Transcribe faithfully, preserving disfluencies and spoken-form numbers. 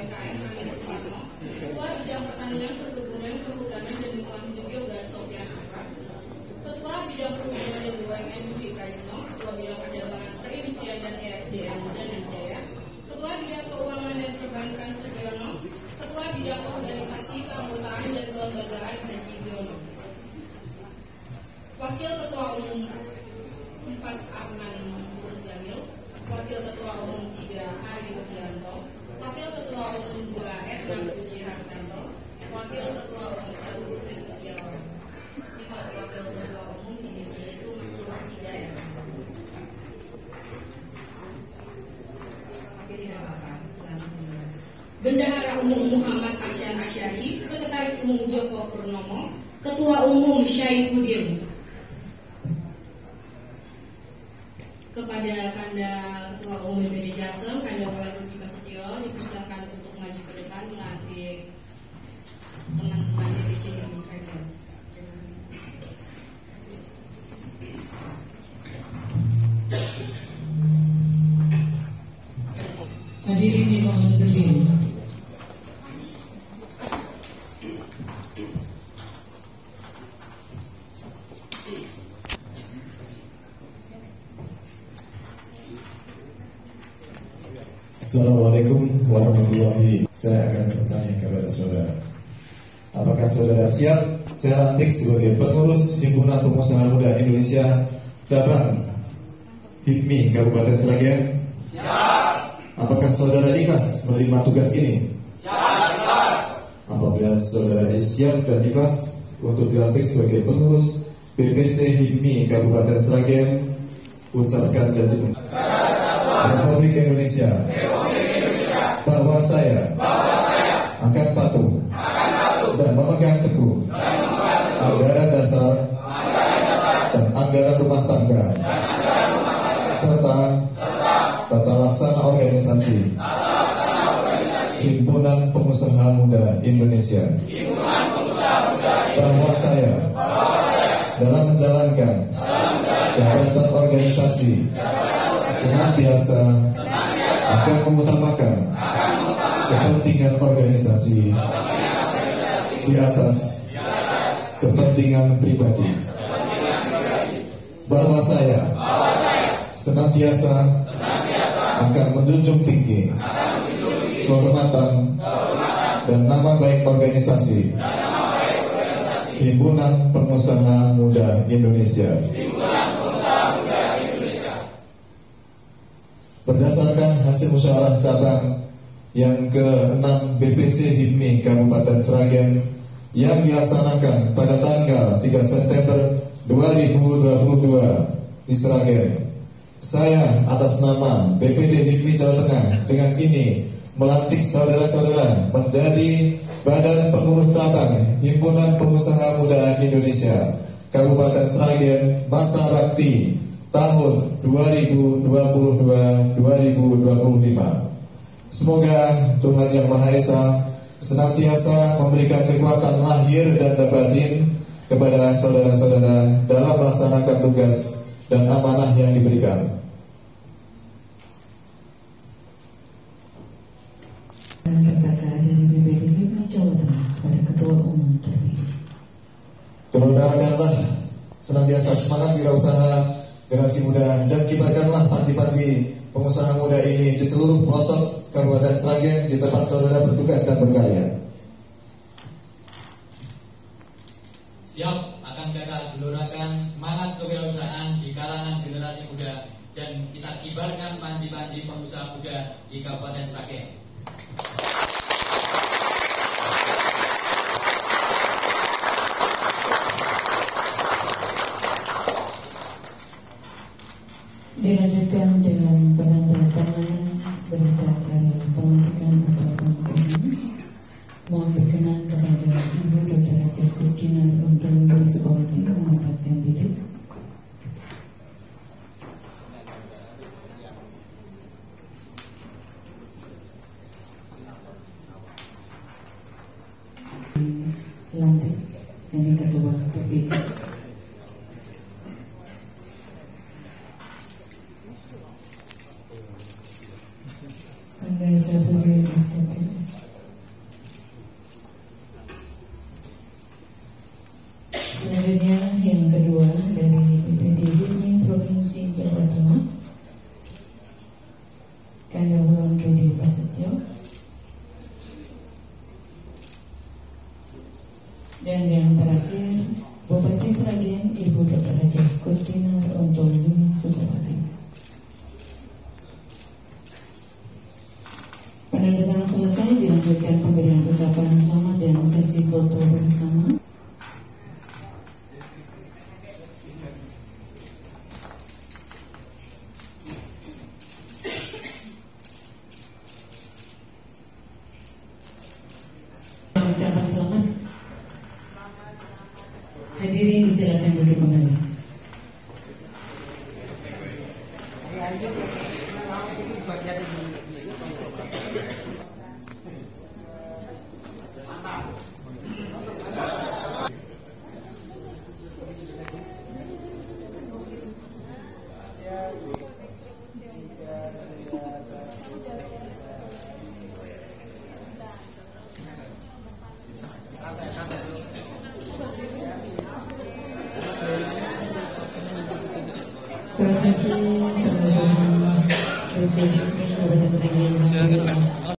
K M Amin Sumarno, Ketua Bidang Pertanian, Perkebunan, Kehutanan, dan Lingkungan Hidup Biogas Sofian Akbar, Ketua Bidang Perhubungan dan B U M N Budi Prayitno, Ketua Bidang Perdagangan, Perindustrian dan E S D M Danan Jaya, Ketua Bidang Keuangan dan Perbankan Sugiono, Ketua Bidang Organisasi Keanggotaan dan Kelembagaan Haji Giono. Wakil Ketua Umum empat Arman Murzamil, Wakil Ketua Umum tiga Ari Rudianto, Wakil Ketua Umum dua Erna Puji Hartanto, Wakil Ketua Umum satu Kris Setiawan. Ini kalau Wakil Ketua Umum ini itu maksimal tiga ya. Oke, tidak apa-apa. Bendahara Umum Muhammad Asyan Asyari, Sekretaris Umum Joko Purnomo, Ketua Umum Syaifuddin. Kepada Kanda Ketua Umum B P D Jateng, Kanda Mulai Ruki Prasetyo, dipersilakan untuk maju ke depan melantik teman-teman D P C yang diserahkan. Hadirin dimohon berdiri. Assalamualaikum warahmatullahi wabarakatuh. Saya akan bertanya kepada saudara, apakah saudara siap saya lantik sebagai pengurus Himpunan Pengusaha Muda Indonesia cabang H I P M I Kabupaten Sragen? Siap. Apakah saudara ikhlas menerima tugas ini? Siap, ikhlas. Apabila saudara siap dan ikhlas untuk dilantik sebagai pengurus B P C H I P M I Kabupaten Sragen, ucapkan janji Republik Indonesia bahwa saya, bahwa saya akan patuh, akan patuh dan memegang teguh, dan memegang teguh anggaran dasar, anggaran dasar dan anggaran rumah tangga, dan anggaran rumah tangga serta, serta tata laksana organisasi, tata laksana organisasi Himpunan Pengusaha Muda Indonesia. Himpunan Pengusaha Muda Indonesia. Bahwa saya, bahwa saya dalam menjalankan, dalam menjalankan jabatan organisasi senantiasa akan mengutamakan kepentingan organisasi di atas kepentingan pribadi. Bahwa saya senantiasa akan menjunjung tinggi kehormatan dan nama baik organisasi Himpunan Pengusaha Muda Indonesia. Berdasarkan hasil musyawarah cabang yang keenam B P C H I P M I Kabupaten Sragen yang dilaksanakan pada tanggal tiga September dua ribu dua puluh dua di Sragen, saya atas nama B P D H I P M I Jawa Tengah dengan ini melantik saudara-saudara menjadi Badan Pengurus Cabang Himpunan Pengusaha Muda Indonesia Kabupaten Sragen masa bakti tahun dua ribu dua puluh dua sampai dua ribu dua puluh lima. Semoga Tuhan Yang Maha Esa senantiasa memberikan kekuatan lahir dan batin kepada saudara-saudara dalam melaksanakan tugas dan amanah yang diberikan. Dan berkata dari B P D H I P M I Jawa Tengah kepada Ketua Umum terpilih. Kelurakanlah senantiasa semangat wirausaha generasi muda dan kibarkanlah panji-panji pengusaha muda ini di seluruh pelosok Kabupaten Sragen di tempat saudara bertugas dan berkarya. Siap akan kita gelurakan semangat kewirausahaan di kalangan generasi muda dan kita kibarkan panji-panji pengusaha muda di Kabupaten Sragen. Dilanjutkan dengan penandatanganan berita acara pelantikan atau pengumuman. Mohon berkenan kepada Ibu Doktor Haji Kustina untuk memberi Sukawati mendapatkan bidik. Lantik ini ketua terpilih. Tanggal satu Juli S K P S. Prasetyo. Dan yang terakhir, Bupati Sragen Ibu Doktor Haji Kustina Ontoluni Sukawati. Penandatangan selesai, dilanjutkan pemberian ucapan selamat dan sesi foto bersama. Ucapan selamat. Hadirin disilakan duduk kembali. Prosesi pemilihan Kabupaten Sragen